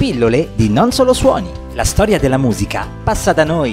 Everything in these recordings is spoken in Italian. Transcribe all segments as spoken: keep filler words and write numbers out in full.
Pillole di Non Solo Suoni. La storia della musica passa da noi.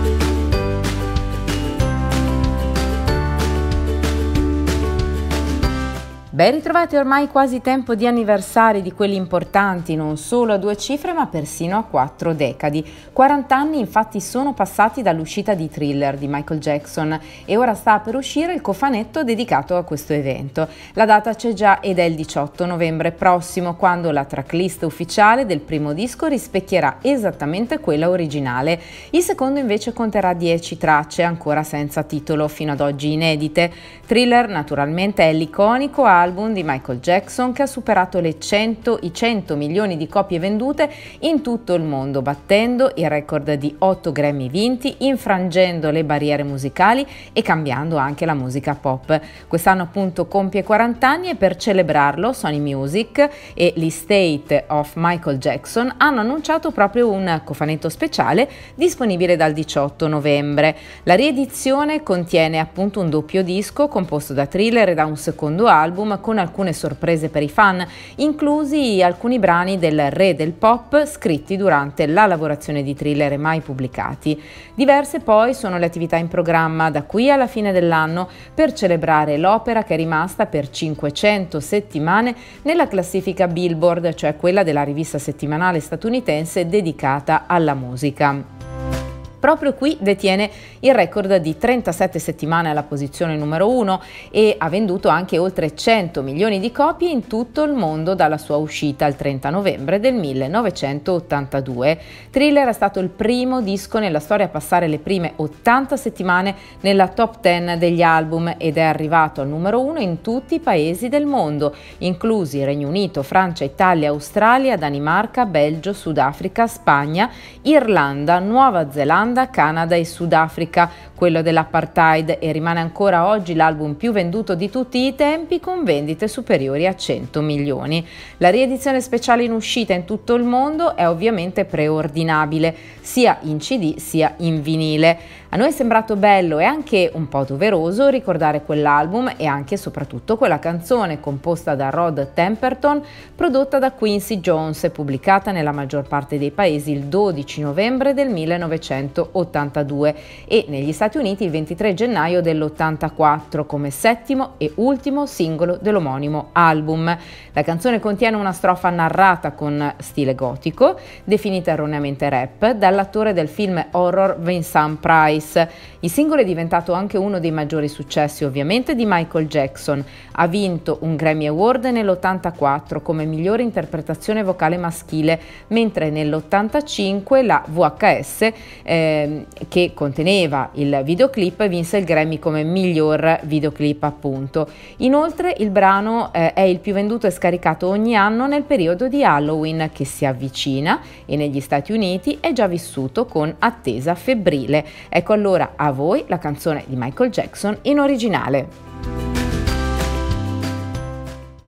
Ben ritrovati, ormai quasi tempo di anniversari di quelli importanti, non solo a due cifre ma persino a quattro decadi. quaranta anni infatti sono passati dall'uscita di Thriller di Michael Jackson e ora sta per uscire il cofanetto dedicato a questo evento. La data c'è già ed è il diciotto novembre prossimo, quando la tracklist ufficiale del primo disco rispecchierà esattamente quella originale. Il secondo invece conterà dieci tracce ancora senza titolo, fino ad oggi inedite. Thriller naturalmente è l'iconico album di Michael Jackson che ha superato le cento, i cento milioni di copie vendute in tutto il mondo, battendo il record di otto Grammy vinti, infrangendo le barriere musicali e cambiando anche la musica pop. Quest'anno appunto compie quaranta anni e per celebrarlo Sony Music e l'Estate of Michael Jackson hanno annunciato proprio un cofanetto speciale disponibile dal diciotto novembre. La riedizione contiene appunto un doppio disco composto da Thriller e da un secondo album con alcune sorprese per i fan, inclusi alcuni brani del re del pop scritti durante la lavorazione di Thriller e mai pubblicati. Diverse poi sono le attività in programma da qui alla fine dell'anno per celebrare l'opera che è rimasta per cinquecento settimane nella classifica Billboard, cioè quella della rivista settimanale statunitense dedicata alla musica. Proprio qui detiene il record di trentasette settimane alla posizione numero uno e ha venduto anche oltre cento milioni di copie in tutto il mondo dalla sua uscita il trenta novembre del millenovecentottantadue. Thriller è stato il primo disco nella storia a passare le prime ottanta settimane nella top dieci degli album ed è arrivato al numero uno in tutti i paesi del mondo, inclusi Regno Unito, Francia, Italia, Australia, Danimarca, Belgio, Sudafrica, Spagna, Irlanda, Nuova Zelanda, Canada e Sudafrica, quello dell'apartheid, e rimane ancora oggi l'album più venduto di tutti i tempi con vendite superiori a cento milioni. La riedizione speciale in uscita in tutto il mondo è ovviamente preordinabile, sia in C D sia in vinile. A noi è sembrato bello e anche un po' doveroso ricordare quell'album e anche e soprattutto quella canzone composta da Rod Temperton, prodotta da Quincy Jones e pubblicata nella maggior parte dei paesi il dodici novembre del millenovecentottantadue e negli Stati Uniti il ventitré gennaio dell'ottantaquattro come settimo e ultimo singolo dell'omonimo album. La canzone contiene una strofa narrata con stile gotico, definita erroneamente rap, dall'attore del film horror Vincent Price. Il singolo è diventato anche uno dei maggiori successi ovviamente di Michael Jackson. Ha vinto un Grammy Award nell'ottantaquattro come migliore interpretazione vocale maschile, mentre nell'ottantacinque la V H S eh, che conteneva il videoclip vinse il Grammy come miglior videoclip appunto. Inoltre il brano eh, è il più venduto e scaricato ogni anno nel periodo di Halloween che si avvicina e negli Stati Uniti è già vissuto con attesa febbrile. Ecco allora a voi la canzone di Michael Jackson in originale.